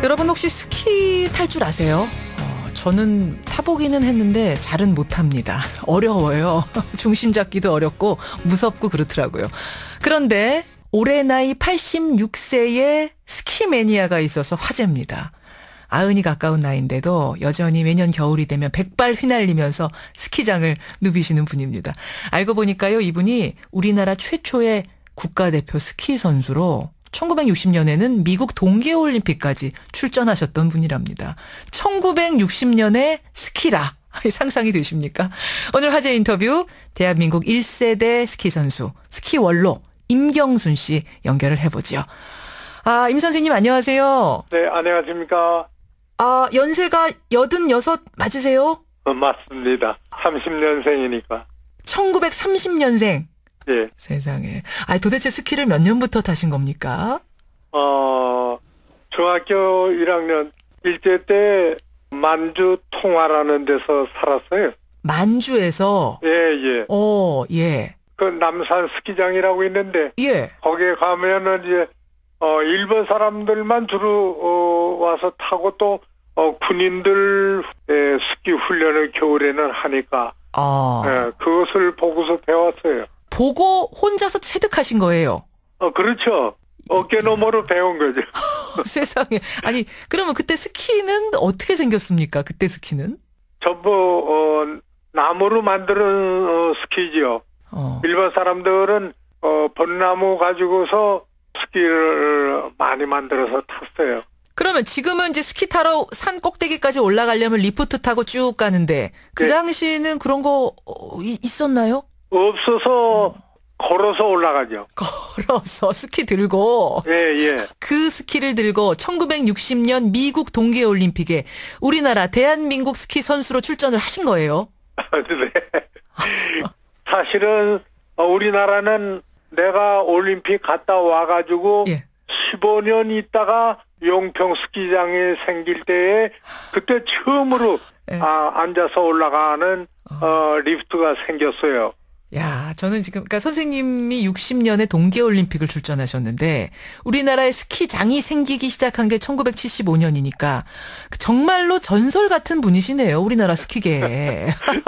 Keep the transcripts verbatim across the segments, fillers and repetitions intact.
여러분 혹시 스키 탈 줄 아세요? 어, 저는 타보기는 했는데 잘은 못합니다. 어려워요. 중심 잡기도 어렵고 무섭고 그렇더라고요. 그런데 올해 나이 팔십육 세의 스키 매니아가 있어서 화제입니다. 아흔이 가까운 나이인데도 여전히 매년 겨울이 되면 백발 휘날리면서 스키장을 누비시는 분입니다. 알고 보니까요, 이분이 우리나라 최초의 국가대표 스키 선수로 천구백육십 년에는 미국 동계올림픽까지 출전하셨던 분이랍니다. 천구백육십 년에 스키라. 상상이 되십니까? 오늘 화제 인터뷰 대한민국 일 세대 스키 선수, 스키원로 임경순 씨 연결을 해보죠. 아, 임 선생님 안녕하세요. 네, 안녕하십니까. 아, 연세가 여든여섯 맞으세요? 어, 맞습니다. 삼십 년생이니까. 천구백삼십 년생. 예. 세상에. 아, 도대체 스키를 몇 년부터 타신 겁니까? 어, 중학교 일 학년 일제 때 만주 통화라는 데서 살았어요. 만주에서? 예, 예. 어, 예. 그 남산 스키장이라고 있는데. 예. 거기에 가면은 이제, 어, 일본 사람들만 주로, 어, 와서 타고 또, 어, 군인들, 예, 스키 훈련을 겨울에는 하니까. 아. 예, 그것을 보고서 배웠어요. 보고 혼자서 체득하신 거예요? 어, 그렇죠. 어깨너머로 배운 거죠. 세상에. 아니, 그러면 그때 스키는 어떻게 생겼습니까? 그때 스키는? 전부, 어, 나무로 만드는, 어, 스키지요. 어. 일반 사람들은, 어, 벚나무 가지고서 스키를 많이 만들어서 탔어요. 그러면 지금은 이제 스키 타러 산 꼭대기까지 올라가려면 리프트 타고 쭉 가는데, 그 네. 당시에는 그런 거 어, 이- 있었나요? 없어서 어. 걸어서 올라가죠. 걸어서 스키 들고. 예, 예. 그 스키를 들고 천구백육십 년 미국 동계올림픽에 우리나라 대한민국 스키 선수로 출전을 하신 거예요. 네. 사실은, 어, 우리나라는 내가 올림픽 갔다 와가지고, 예. 십오 년 있다가 용평 스키장이 생길 때에 그때 처음으로 예. 아, 앉아서 올라가는 어, 리프트가 생겼어요. 야, 저는 지금, 그러니까 선생님이 육십 년에 동계올림픽을 출전하셨는데, 우리나라에 스키장이 생기기 시작한 게 천구백칠십오 년이니까, 정말로 전설 같은 분이시네요, 우리나라 스키계에.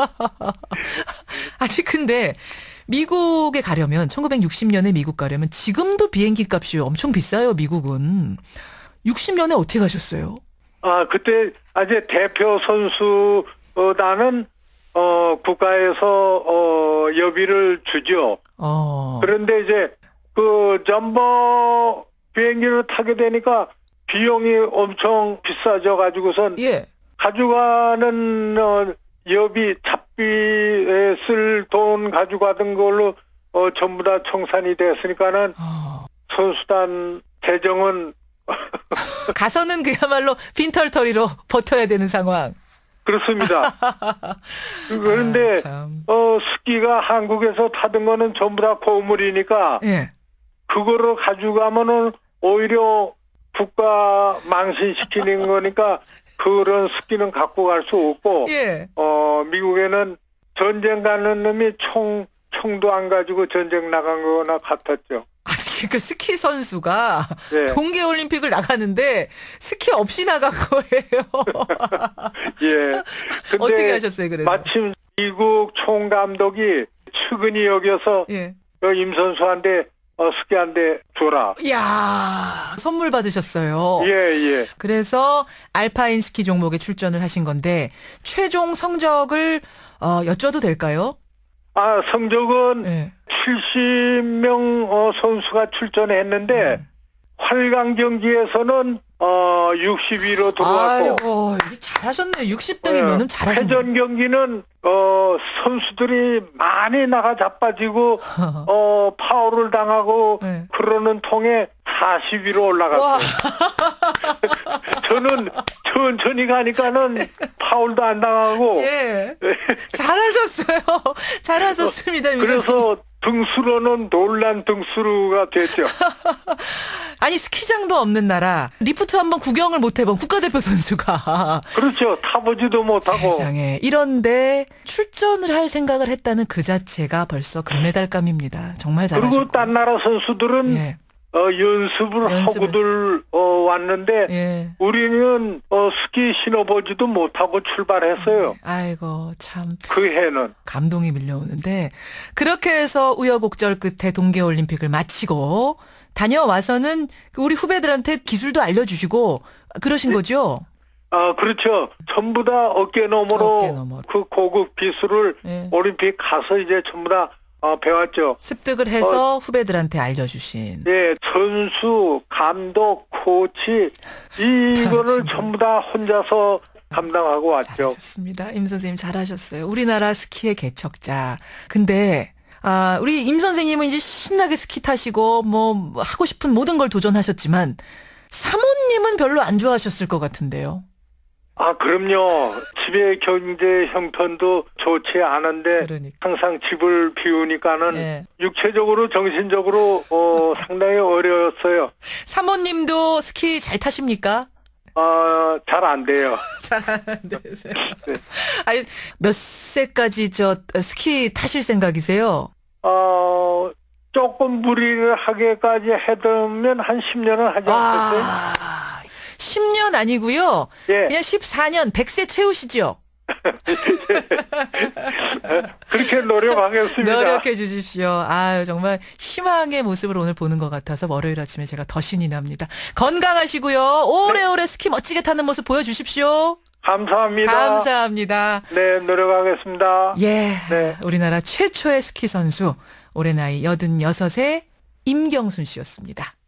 아니, 근데, 미국에 가려면, 천구백육십 년에 미국 가려면, 지금도 비행기 값이 엄청 비싸요, 미국은. 육십 년에 어떻게 가셨어요? 아, 그때 아주 대표 선수단은 어, 국가에서 어, 여비를 주죠. 어. 그런데 이제 그 점버 비행기를 타게 되니까 비용이 엄청 비싸져 가지고선 예. 가져가는 어, 여비 잡비에 쓸 돈 가져가던 걸로 어, 전부 다 청산이 됐으니까는 어. 선수단 재정은 가서는 그야말로 빈털터리로 버텨야 되는 상황. 그렇습니다. 그런데 아, 참. 어 스키가 한국에서 타던 거는 전부 다 고물이니까 예. 그거를 가져가면은 오히려 국가 망신시키는 거니까 그런 스키는 갖고 갈 수 없고 예. 어 미국에는 전쟁 가는 놈이 총 총도 안 가지고 전쟁 나간 거나 같았죠. 아니, 그 스키 선수가 네. 동계올림픽을 나가는데 스키 없이 나간 거예요. 예. 근데 어떻게 하셨어요, 그래서? 마침 미국 총감독이 측은히 여겨서 예. 임 선수한테 어, 스키 한 대 줘라. 이야, 선물 받으셨어요. 예, 예. 그래서 알파인 스키 종목에 출전을 하신 건데 최종 성적을 어, 여쭤도 될까요? 아, 성적은 예. 칠십 명 어, 선수가 출전했는데 음. 활강 경기에서는 어, 육십위로 들어왔고 아이고, 이게 잘하셨네요. 육십 등이면은 잘하셨네요. 회전 경기는 어, 선수들이 많이 나가 자빠지고 어, 파울을 당하고 네. 그러는 통에 사십위로 와. 올라갔어요. 저는 천천히 가니까는 파울도 안 당하고 예. 잘하셨어요. 잘하셨습니다. 임 선생님. 그래서 등수로는 놀란 등수가 됐죠. 아니, 스키장도 없는 나라, 리프트 한번 구경을 못 해본 국가대표 선수가. 그렇죠. 타보지도 못하고. 세상에. 이런데 출전을 할 생각을 했다는 그 자체가 벌써 금메달감입니다. 정말 잘하셨고. 그리고 딴 나라 선수들은 예. 어, 연습을 연습을. 하고들 어, 왔는데 예. 우리는 어, 스키 신어보지도 못하고 출발했어요. 아이고 참 그 해는. 감동이 밀려오는데 그렇게 해서 우여곡절 끝에 동계올림픽을 마치고 다녀와서는 우리 후배들한테 기술도 알려주시고 그러신 네. 거죠? 아, 그렇죠. 전부 다 어깨 너머로 어깨 너머로. 그 고급 기술을 예. 올림픽 가서 이제 전부 다 어, 배웠죠. 습득을 해서 후배들한테 알려주신. 예, 선수, 감독, 코치 이거를 전부 다 혼자서 감당하고 왔죠. 잘하셨습니다. 임 선생님 잘하셨어요. 우리나라 스키의 개척자. 근데 아, 우리 임 선생님은 이제 신나게 스키 타시고 뭐 하고 싶은 모든 걸 도전하셨지만 사모님은 별로 안 좋아하셨을 것 같은데요. 아, 그럼요. 집의 경제 형편도 좋지 않은데 그러니까. 항상 집을 비우니까는 예. 육체적으로 정신적으로 어, 상당히 어려웠어요. 사모님도 스키 잘 타십니까? 어, 잘 안 돼요. 잘 안 되세요. 아니, 몇 세까지 저 스키 타실 생각이세요? 어, 조금 무리를 하게까지 해두면 한 십 년은 하지 않겠어요? 와, 십 년 아니고요. 예. 그냥 십사 년, 백 세 채우시죠. 그렇게 노력하겠습니다. 노력해 주십시오. 아유, 정말 희망의 모습을 오늘 보는 것 같아서 월요일 아침에 제가 더 신이 납니다. 건강하시고요. 오래오래 스키 멋지게 타는 모습 보여주십시오. 감사합니다. 감사합니다. 네, 노력하겠습니다. 예. 네. 우리나라 최초의 스키 선수, 올해 나이 여든여섯의 임경순 씨였습니다.